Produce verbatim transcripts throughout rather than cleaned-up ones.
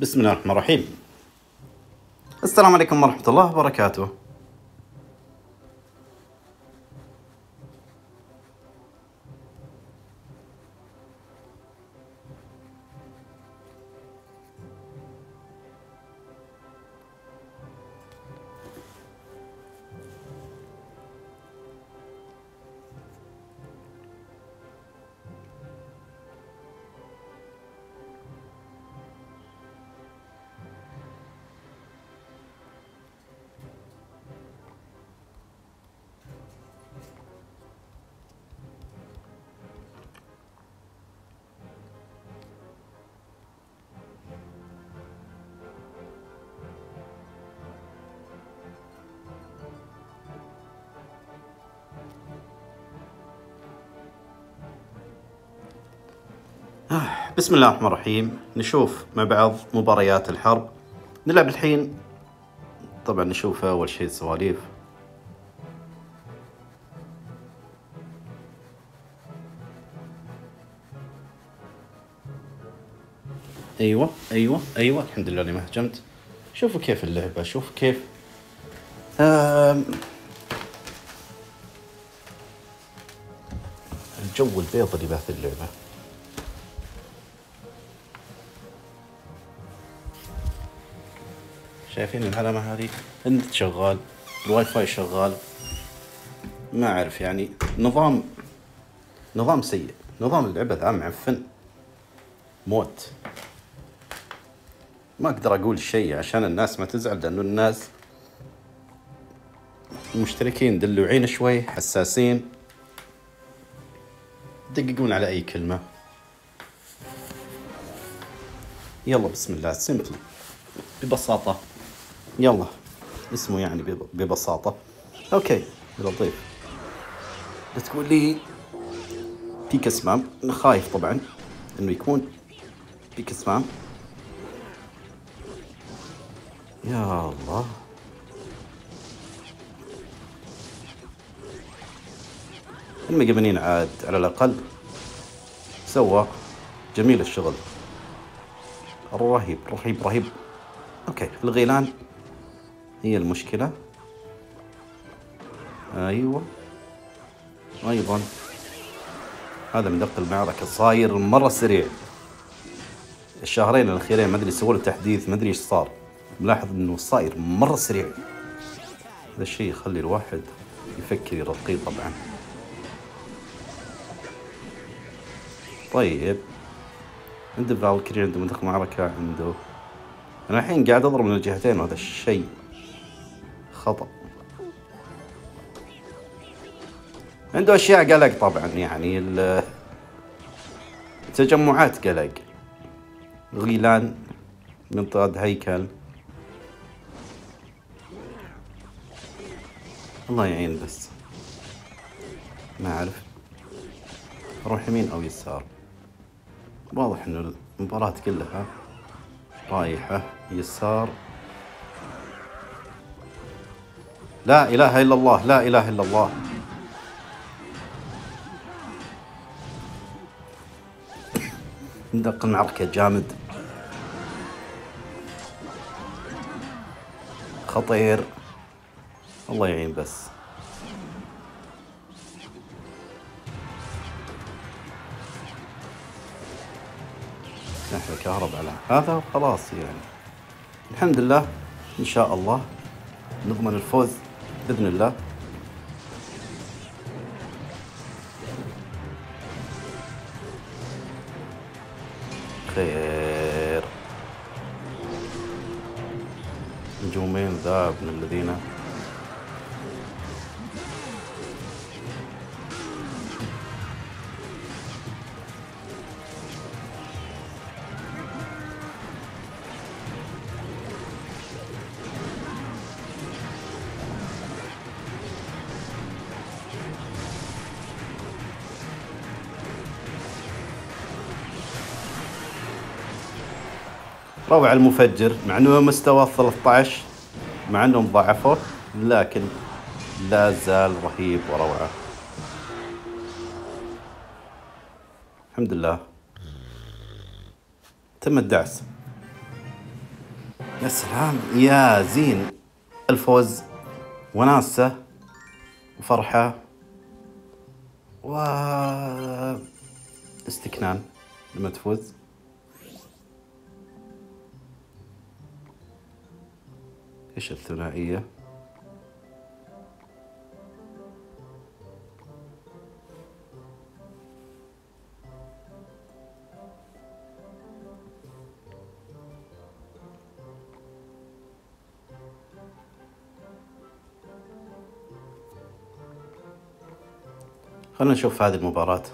بسم الله الرحمن الرحيم. السلام عليكم ورحمة الله وبركاته. بسم الله الرحمن الرحيم. نشوف مع بعض مباريات الحرب. نلعب الحين. طبعا نشوف أول شيء سواليف. أيوة أيوة أيوة الحمد لله إني ما هجمت. شوفوا كيف اللعبة، شوفوا كيف آم... الجو البيض اللي باث اللعبة. شايفين العلامة هذه؟ النت شغال، الواي فاي شغال، ما أعرف يعني نظام نظام سيء، نظام اللعبة ذا معفن موت. ما أقدر أقول شيء عشان الناس ما تزعل، لأنه الناس المشتركين دلوعين شوي، حساسين، يدققون على أي كلمة. يلا بسم الله، سيمبل ببساطة. يلا اسمه يعني ببساطة. اوكي لطيف. بتقول لي بيك اسمام، خايف طبعا انه يكون بيك اسمام. يا الله المجبنين عاد على الاقل سوى جميل الشغل، رهيب رهيب رهيب. اوكي الغيلان هي المشكلة. أيوة أيضا هذا من دق المعركة صاير مرة سريع. الشهرين الأخيرين ما أدري سووا له تحديث، ما أدري إيش صار، ملاحظ إنه صاير مرة سريع. هذا الشيء يخلي الواحد يفكر يرقيه طبعا. طيب عنده فالكري، عنده منطقة معركة، عنده. أنا الحين قاعد أضرب من الجهتين وهذا الشيء خطأ. عنده أشياء قلق طبعا، يعني التجمعات قلق، غيلان، منطقة هيكل. الله يعين بس ما أعرف أروح يمين أو يسار. واضح إنه المباراة كلها رايحة يسار. لا إله إلا الله، لا إله إلا الله. ندق المعركة جامد، خطير. الله يعين بس. نحن كهرب على هذا وخلاص يعني. الحمد لله إن شاء الله نضمن الفوز بإذن الله. خير. نجومين ذا ابن الذين. روع المفجر، مع انه مستوى ثلاثة عشر، مع انهم ضعفوه لكن لا زال رهيب وروعة. الحمد لله تم الدعس. يا سلام يا زين. الفوز وناسة وفرحة واستكنان لما تفوز. ايش الثنائية؟ خلنا نشوف هذه المباراة.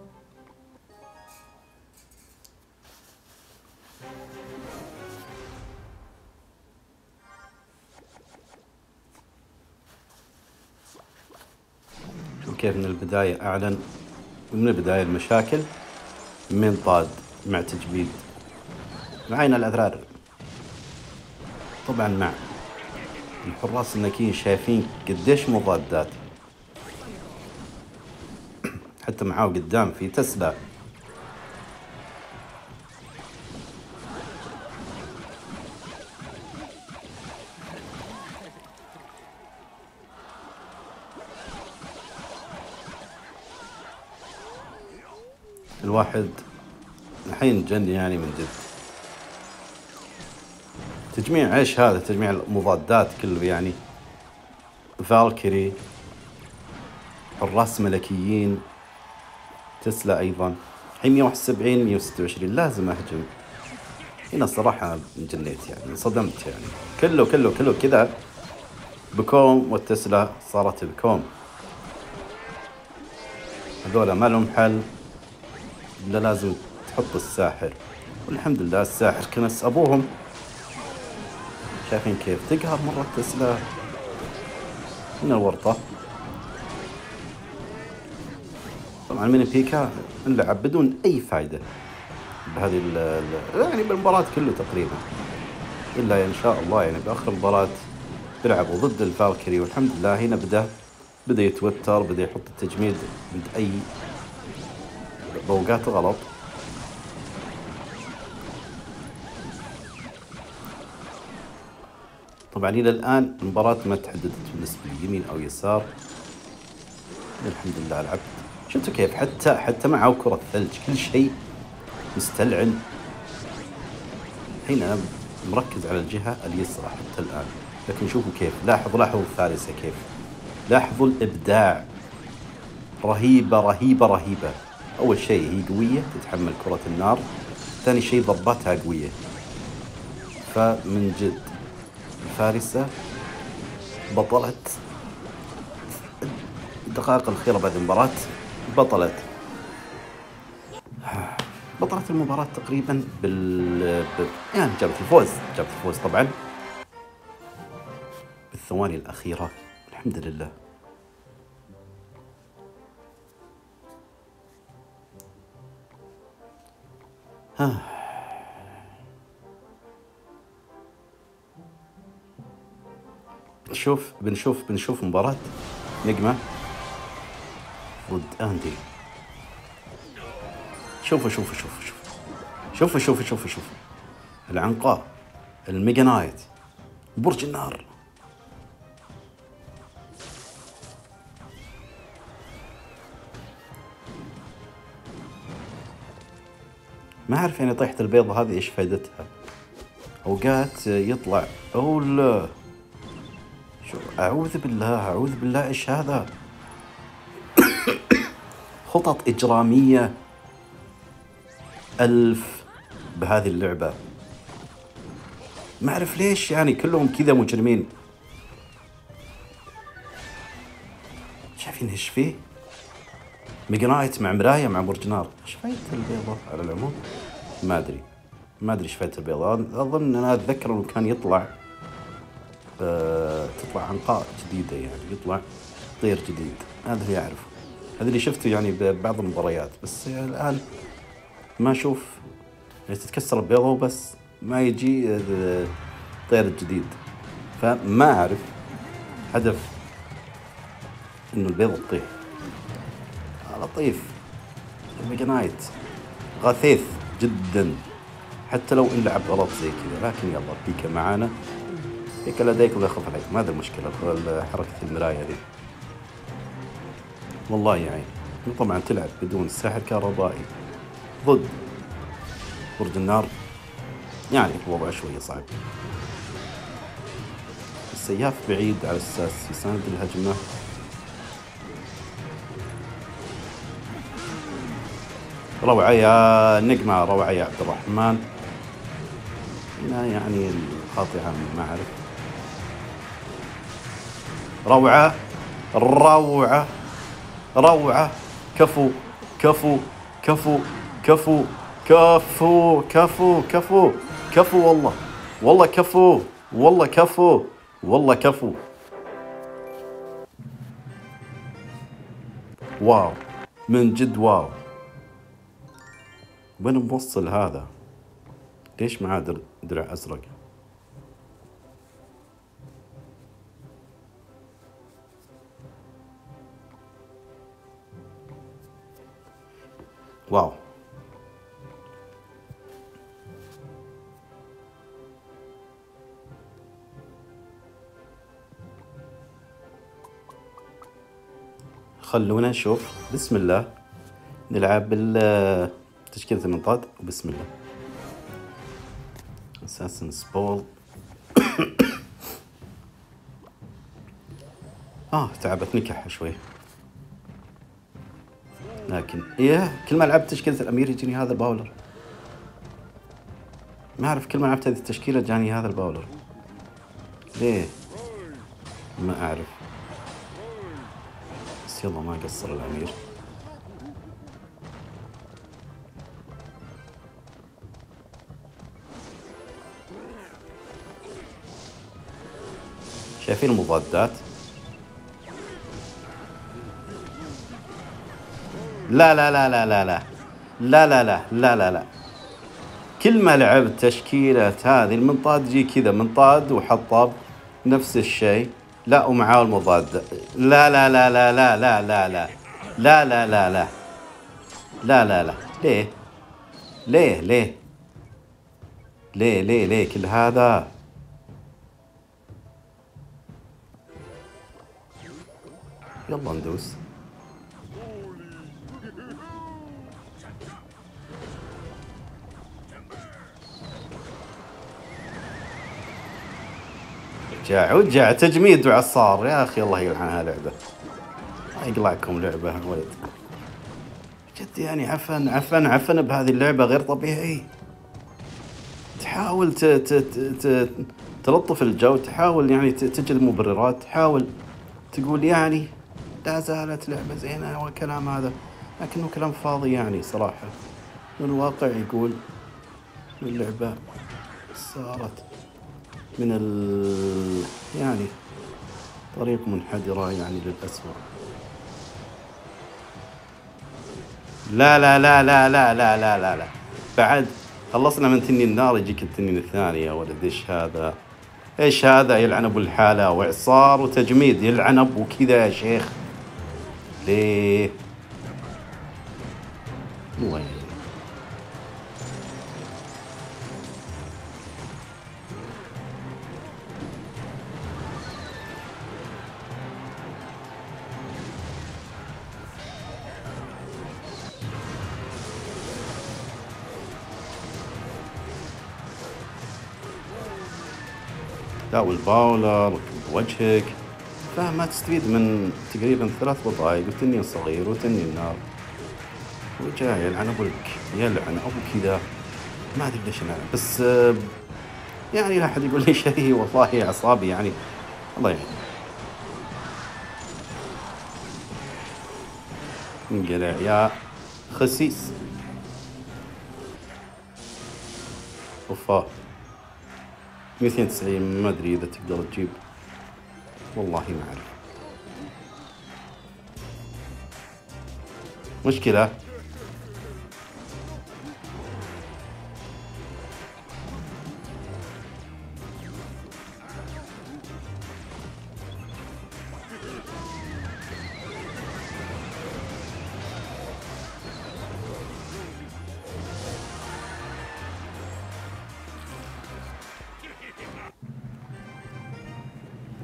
شوف كيف من البداية أعلن، من البداية المشاكل من طاد مع تجبيد معين الأذرار. طبعا مع الحراس النكين شايفين قديش مضادات، حتى معاه قدام في تسلا. الواحد الحين جن يعني من جد. تجميع ايش هذا؟ تجميع المضادات كله يعني. فالكيري، حراس ملكيين، تسلا ايضا. الحين مية وواحد وسبعين مية وستة وعشرين لازم اهجم. هنا الصراحة انجليت يعني، انصدمت يعني. كله كله كله كذا بكوم، والتسلا صارت بكوم. هذولا ما لهم حل إلا لازم تحط الساحر، والحمد لله الساحر كنس أبوهم. شايفين كيف تقهر مرة تسلا من الورطة. طبعا من بيكا نلعب بدون أي فايدة بهذه ال يعني بالمباراة كله تقريبا، إلا إن شاء الله يعني بآخر المباراة بيلعبوا ضد الفالكيري. والحمد لله هنا بدأ بدأ يتوتر، بدأ يحط التجميد عند أي بوقات غلط. طبعا إلى الآن المباراة ما تحددت بالنسبة لي يمين أو يسار. الحمد لله لعبت. شفتوا كيف حتى حتى معه كرة ثلج كل شيء مستلعن. الحين أنا مركز على الجهة اليسرى حتى الآن، لكن شوفوا كيف. لاحظوا لاحظوا الفارسة كيف. لاحظوا الإبداع. رهيبة رهيبة رهيبة. أول شيء هي قوية، تتحمل كرة النار. ثاني شيء ضرباتها قوية. فمن جد الفارسة بطلت الدقائق الأخيرة بعد المباراة. بطلت بطلت المباراة تقريبا بال ب... يعني جابت الفوز جابت الفوز طبعا بالثواني الأخيرة. الحمد لله. ها بنشوف بنشوف بنشوف مباراة نجمة ضد أندي. شوفوا شوفوا شوفوا شوفوا شوفوا شوفوا شوفوا شوفوا العنقاء، الميجا نايت، برج النار. ما أعرف يعني طيحة البيضة هذه إيش فائدتها. أوقات يطلع أو لا، شو أعوذ بالله أعوذ بالله إيش هذا. خطط إجرامية ألف بهذه اللعبة. ما أعرف ليش يعني كلهم كذا مجرمين. شايفين إيش فيه؟ ميجا نايت مع مراية مع برج نار. إيش فايدة البيضة على العموم؟ ما أدري ما أدري إيش فايدة البيضة. أظن أنا أتذكر إنه كان يطلع أه... تطلع عنقاء جديدة يعني، يطلع طير جديد. هذا اللي أعرفه، هذا اللي شفته يعني ببعض المباريات. بس يعني الآن ما أشوف يعني تتكسر البيضة وبس، ما يجي طير جديد. فما أعرف هدف إنه البيضة تطيح. لطيف. الميجا نايت غثيث جدا حتى لو نلعب غلط زي كذا، لكن يلا بيكا معانا. بيكا لديك ولا يخاف عليكم، هذا المشكلة حركة المراية ذي. والله يا عين. طبعا تلعب بدون ساحر كهربائي ضد برج النار، يعني الوضع شوية صعب. السياف بعيد على أساس يساند الهجمة. روعة يا نجمة، روعة يا عبد الرحمن. هنا يعني القاطعة ما أعرف. روعة روعة روعة. كفو كفو كفو كفو كفو كفو كفو كفو والله والله كفو والله كفو والله كفو. واو من جد واو. وين موصل هذا؟ ليش معاه در... درع أزرق؟ واو. خلونا نشوف. بسم الله. نلعب بالتشكيلة المنطاد وبسم الله. اساسن سبول. اه تعبت نكح شوي، لكن ايه كل ما لعبت تشكيلة الامير يجيني هذا الباولر. ما اعرف كل ما لعبت هذه التشكيلة جاني هذا الباولر ليه ما اعرف، بس يلا ما قصر الامير. شايفين المضادات؟ لا لا لا لا لا لا لا لا لا لا لا لا. كل ما لعبت تشكيلة هذه المنطاد يجي كذا منطاد وحطاب نفس الشيء. لا ومعاه المضاد. لا لا لا لا لا لا لا لا لا لا لا لا لا لا لا. ليه ليه ليه ليه ليه ليه كل هذا؟ يلا ندوس. رجع ورجع تجميد وعصار يا اخي، الله يلعنها لعبه، الله يقلعكم لعبه ولد جد يعني. عفن عفن عفن بهذه اللعبه غير طبيعي. تحاول ت ت ت تلطف الجو، تحاول يعني تجد مبررات، تحاول تقول يعني لا زالت لعبه زينه والكلام هذا، لكنه كلام فاضي يعني صراحه. الواقع يقول اللعبه صارت من ال يعني طريق منحدرة يعني للأسوأ. لا لا لا لا لا لا لا لا لا. بعد خلصنا من تنين النار يجيك التنين الثانية يا ولد. ايش هذا؟ ايش هذا؟ يلعن ابو الحالة واعصار وتجميد، يلعن ابو كذا يا شيخ. ليه؟ وين؟ لا والباولر بوجهك، فما تستفيد من تقريبا ثلاث بطايق وتنين صغير وتنين نار، وجاي يلعن ابو يلعن ابو كذا. ما ادري ليش انا بس يعني لا احد يقول لي شيء، والله اعصابي يعني الله يعين. انقلع يا خسيس. اوفا مئتين وتسعين، ما ادري اذا تقدر تجيب، والله ما اعرف. مشكلة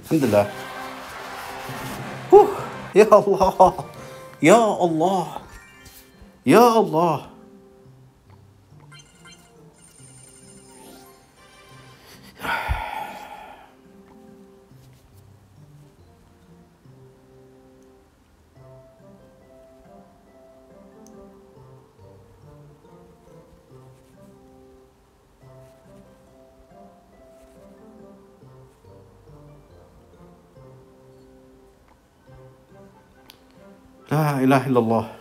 الحمد لله. أوه. يا الله يا الله يا الله. لا إله إلا الله.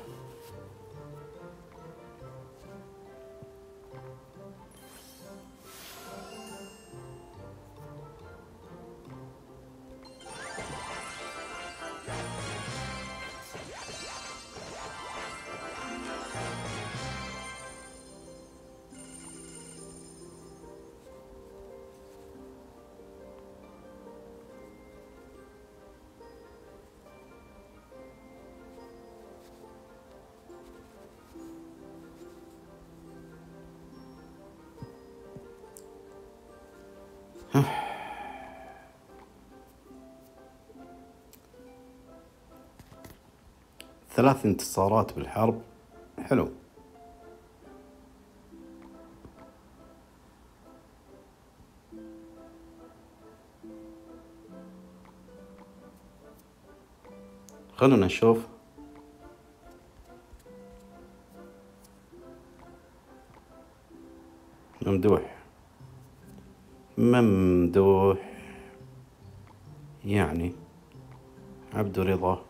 ثلاث انتصارات بالحرب، حلو. خلونا نشوف. ممدوح ممدوح يعني عبد رضا.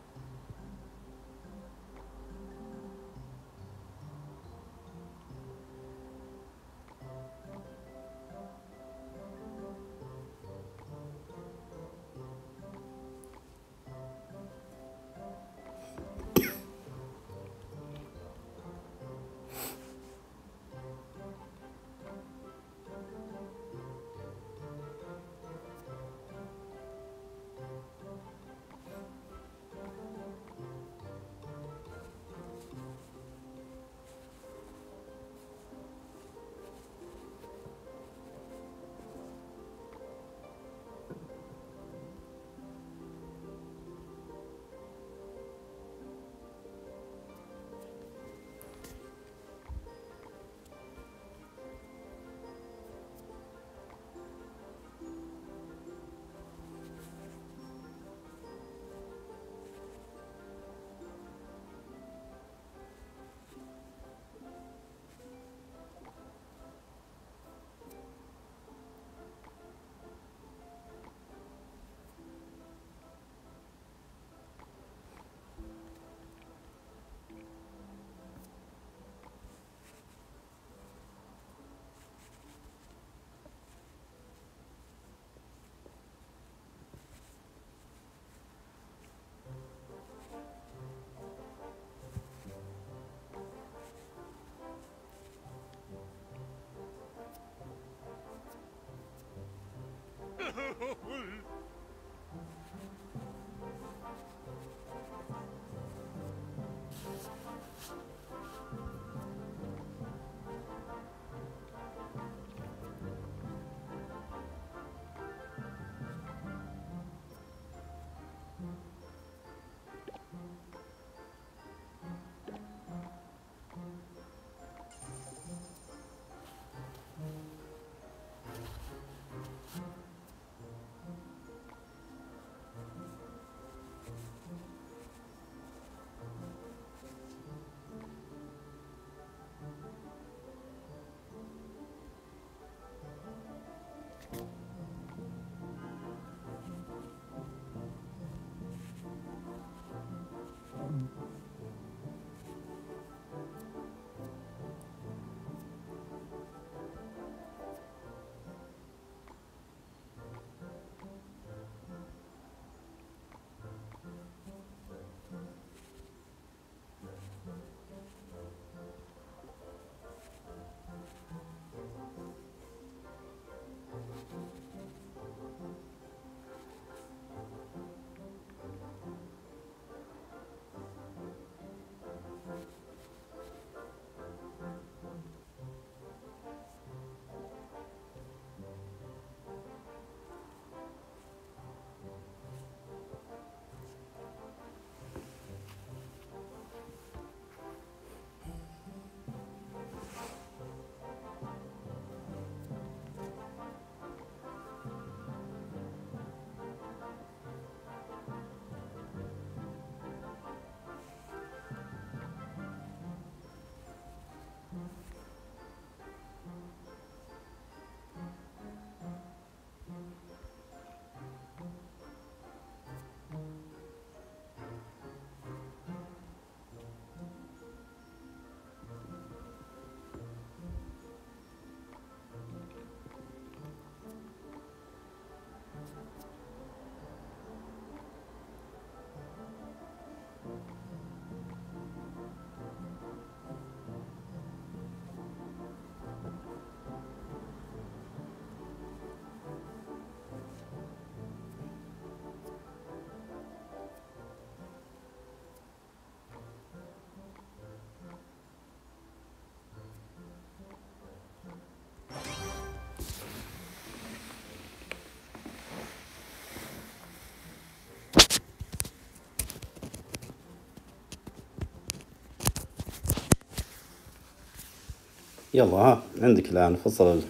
يلا ها عندك الآن فصل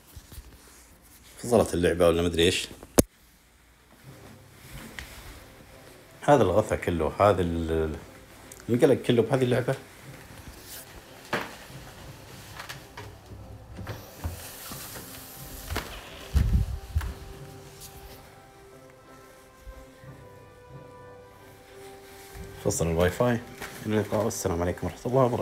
فصلت اللعبة ولا مدري إيش. هذا الغثى كله، هذا القلق كله بهذه اللعبة. فصل الواي فاي. إلى اللقاء والسلام عليكم ورحمة الله وبركاته.